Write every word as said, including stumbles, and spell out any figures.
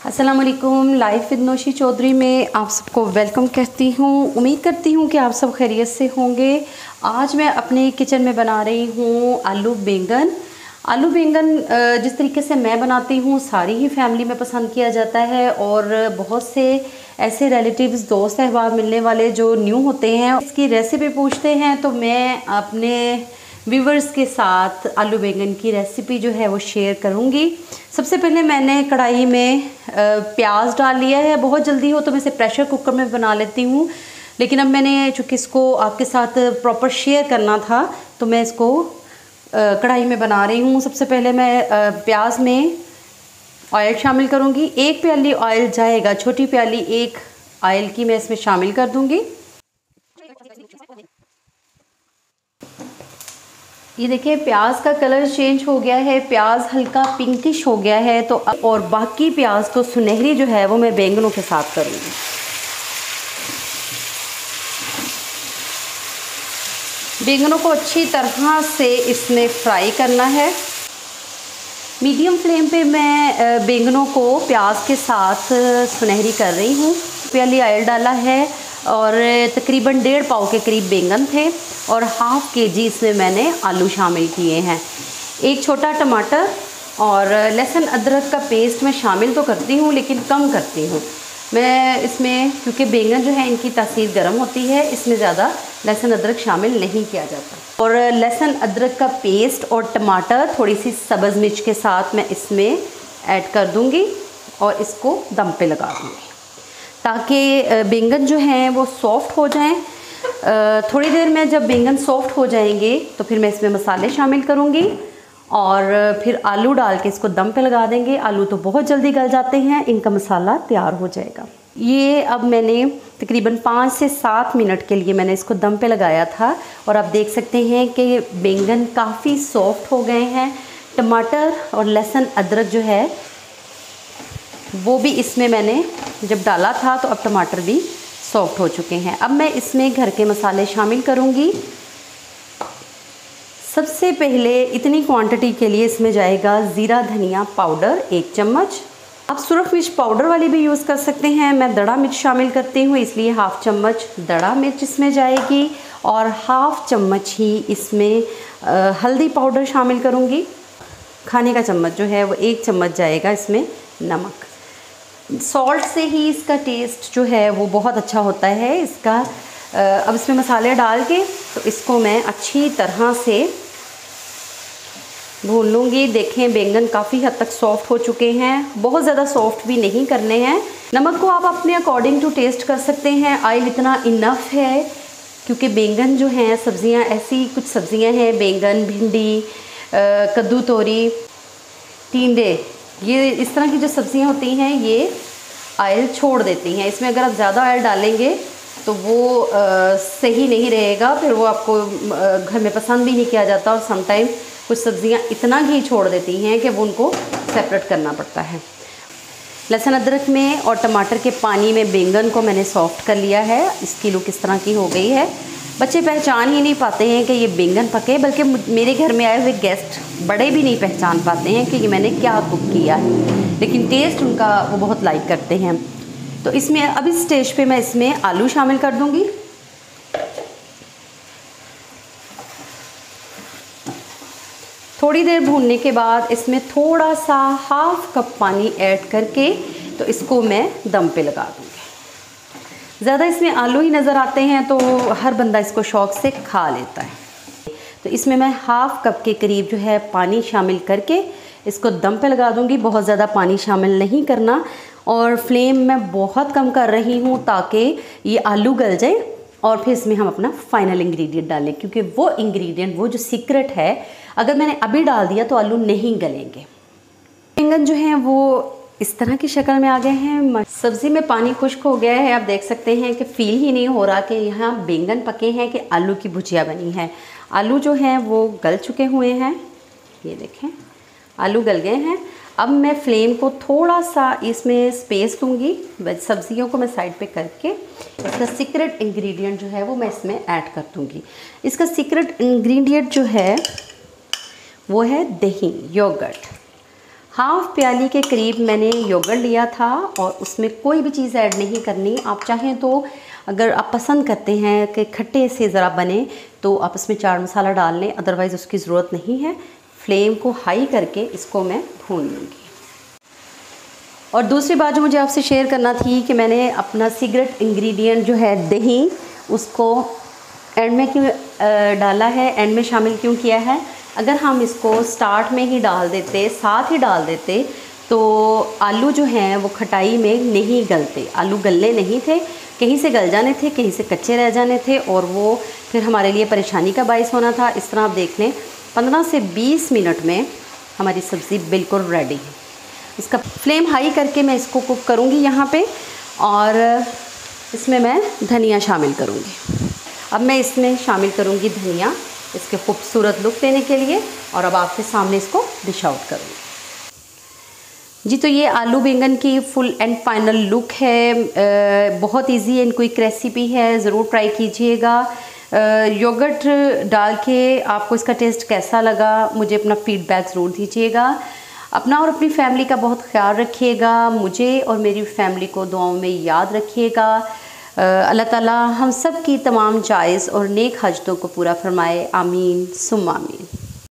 अस्सलाम वालेकुम। Life with नौशी Chaudhary में आप सबको वेलकम कहती हूँ। उम्मीद करती हूँ कि आप सब खैरियत से होंगे। आज मैं अपने किचन में बना रही हूँ आलू बैंगन। आलू बैंगन जिस तरीके से मैं बनाती हूँ सारी ही फैमिली में पसंद किया जाता है और बहुत से ऐसे रिलेटिव्स दोस्त अहबाब मिलने वाले जो न्यू होते हैं इसकी रेसिपी पूछते हैं, तो मैं अपने व्यूवर्स के साथ आलू बैंगन की रेसिपी जो है वो शेयर करूंगी। सबसे पहले मैंने कढ़ाई में प्याज डाल लिया है। बहुत जल्दी हो तो मैं इसे प्रेशर कुकर में बना लेती हूँ, लेकिन अब मैंने चूँकि इसको आपके साथ प्रॉपर शेयर करना था तो मैं इसको कढ़ाई में बना रही हूँ। सबसे पहले मैं प्याज में ऑयल शामिल करूँगी। एक प्याली ऑयल जाएगा, छोटी प्याली एक ऑयल की मैं इसमें शामिल कर दूँगी। ये देखिए प्याज का कलर चेंज हो गया है, प्याज हल्का पिंकिश हो गया है। तो और बाकी प्याज तो सुनहरी जो है वो मैं बैंगनों के साथ करूँगी। बैंगनों को अच्छी तरह से इसमें फ्राई करना है। मीडियम फ्लेम पे मैं बैंगनों को प्याज के साथ सुनहरी कर रही हूँ। प्याली ऑयल डाला है और तकरीबन डेढ़ पाव के करीब बैंगन थे और हाफ़ के जी इसमें मैंने आलू शामिल किए हैं। एक छोटा टमाटर और लहसुन अदरक का पेस्ट मैं शामिल तो करती हूँ लेकिन कम करती हूँ मैं इसमें, क्योंकि बैंगन जो है इनकी तासीर गर्म होती है, इसमें ज़्यादा लहसुन अदरक शामिल नहीं किया जाता। और लहसुन अदरक का पेस्ट और टमाटर थोड़ी सी सब्ज़ मिर्च के साथ मैं इसमें ऐड कर दूँगी और इसको दम पे लगा दूँगी ताकि बैंगन जो हैं वो सॉफ़्ट हो जाएं। थोड़ी देर में जब बैंगन सॉफ़्ट हो जाएंगे तो फिर मैं इसमें मसाले शामिल करूँगी और फिर आलू डाल के इसको दम पे लगा देंगे। आलू तो बहुत जल्दी गल जाते हैं, इनका मसाला तैयार हो जाएगा। ये अब मैंने तकरीबन पाँच से सात मिनट के लिए मैंने इसको दम पे लगाया था और आप देख सकते हैं कि बैंगन काफ़ी सॉफ़्ट हो गए हैं। टमाटर और लहसुन अदरक जो है वो भी इसमें मैंने जब डाला था तो अब टमाटर भी सॉफ्ट हो चुके हैं। अब मैं इसमें घर के मसाले शामिल करूंगी। सबसे पहले इतनी क्वांटिटी के लिए इसमें जाएगा ज़ीरा धनिया पाउडर एक चम्मच। आप सुरख मिर्च पाउडर वाली भी यूज़ कर सकते हैं, मैं दड़ा मिर्च शामिल करती हूँ इसलिए हाफ़ चम्मच दड़ा मिर्च इसमें जाएगी और हाफ़ चम्मच ही इसमें आ, हल्दी पाउडर शामिल करूँगी। खाने का चम्मच जो है वो एक चम्मच जाएगा इसमें नमक। सॉल्ट से ही इसका टेस्ट जो है वो बहुत अच्छा होता है इसका। अब इसमें मसाले डाल के तो इसको मैं अच्छी तरह से भून लूँगी। देखें बैंगन काफ़ी हद तक सॉफ्ट हो चुके हैं, बहुत ज़्यादा सॉफ्ट भी नहीं करने हैं। नमक को आप अपने अकॉर्डिंग टू टेस्ट कर सकते हैं। ऑयल इतना इनफ है क्योंकि बैंगन जो हैं सब्ज़ियाँ ऐसी कुछ सब्ज़ियाँ हैं, बैंगन, भिंडी, कद्दू, तोरी, टिंडे, ये इस तरह की जो सब्ज़ियाँ होती हैं ये ऑयल छोड़ देती हैं। इसमें अगर आप ज़्यादा ऑयल डालेंगे तो वो आ, सही नहीं रहेगा, फिर वो आपको आ, घर में पसंद भी नहीं किया जाता। और समटाइम कुछ सब्ज़ियाँ इतना घी छोड़ देती हैं कि वो उनको सेपरेट करना पड़ता है। लहसुन अदरक में और टमाटर के पानी में बैंगन को मैंने सॉफ्ट कर लिया है। इसकी लुक इस तरह की हो गई है। बच्चे पहचान ही नहीं पाते हैं कि ये बैंगन पके, बल्कि मेरे घर में आए हुए गेस्ट बड़े भी नहीं पहचान पाते हैं कि ये मैंने क्या कुक किया है, लेकिन टेस्ट उनका वो बहुत लाइक करते हैं। तो इसमें अब इस स्टेज पे मैं इसमें आलू शामिल कर दूंगी। थोड़ी देर भूनने के बाद इसमें थोड़ा सा हाफ कप पानी ऐड करके तो इसको मैं दम पे लगा दूँगी। ज़्यादा इसमें आलू ही नज़र आते हैं तो हर बंदा इसको शौक़ से खा लेता है। तो इसमें मैं हाफ़ कप के करीब जो है पानी शामिल करके इसको दम पे लगा दूंगी। बहुत ज़्यादा पानी शामिल नहीं करना और फ्लेम मैं बहुत कम कर रही हूँ ताकि ये आलू गल जाए और फिर इसमें हम अपना फाइनल इंग्रेडिएंट डालें, क्योंकि वो इंग्रेडिएंट वो जो सीक्रेट है अगर मैंने अभी डाल दिया तो आलू नहीं गलेंगे। बैंगन जो हैं वो इस तरह की शक्ल में आ गए हैं। सब्ज़ी में पानी खुश्क हो गया है। आप देख सकते हैं कि फ़ील ही नहीं हो रहा कि यहाँ बैंगन पके हैं कि आलू की भुजिया बनी है। आलू जो हैं वो गल चुके हुए हैं, ये देखें आलू गल गए हैं। अब मैं फ्लेम को थोड़ा सा इसमें स्पेस दूंगी, सब्जियों को मैं साइड पे करके इसका सीक्रेट इंग्रेडिएंट जो है वो मैं इसमें ऐड कर दूंगी। इसका सीक्रेट इंग्रेडिएंट जो है वो है दही, योगर्ट। हाफ प्याली के करीब मैंने योगर्ट लिया था और उसमें कोई भी चीज़ ऐड नहीं करनी। आप चाहें तो अगर आप पसंद करते हैं कि खट्टे से ज़रा बने तो आप इसमें चाट मसाला डाल लें, अदरवाइज़ उसकी ज़रूरत नहीं है। फ्लेम को हाई करके इसको मैं भून लूँगी। और दूसरी बात जो मुझे आपसे शेयर करना थी कि मैंने अपना सीक्रेट इंग्रेडिएंट जो है दही, उसको एंड में क्यों डाला है, एंड में शामिल क्यों किया है। अगर हम इसको स्टार्ट में ही डाल देते, साथ ही डाल देते, तो आलू जो हैं वो खटाई में नहीं गलते। आलू गलने नहीं थे, कहीं से गल जाने थे, कहीं से कच्चे रह जाने थे और वो फिर हमारे लिए परेशानी का बाइस होना था। इस तरह आप देख लें पंद्रह से बीस मिनट में हमारी सब्ज़ी बिल्कुल रेडी है। इसका फ्लेम हाई करके मैं इसको कुक करूँगी यहाँ पे, और इसमें मैं धनिया शामिल करूँगी। अब मैं इसमें शामिल करूँगी धनिया, इसके खूबसूरत लुक देने के लिए, और अब आपके सामने इसको डिश आउट करूँगी। जी, तो ये आलू बैंगन की फुल एंड फाइनल लुक है। आ, बहुत इजी एंड क्विक रेसिपी है, ज़रूर ट्राई कीजिएगा। योगर्ट डाल के आपको इसका टेस्ट कैसा लगा, मुझे अपना फीडबैक ज़रूर दीजिएगा। अपना और अपनी फैमिली का बहुत ख्याल रखिएगा। मुझे और मेरी फैमिली को दुआओं में याद रखिएगा। अल्लाह ताला हम सब की तमाम जायज़ और नेक हजतों को पूरा फरमाए। आमीन सुम्मा आमीन।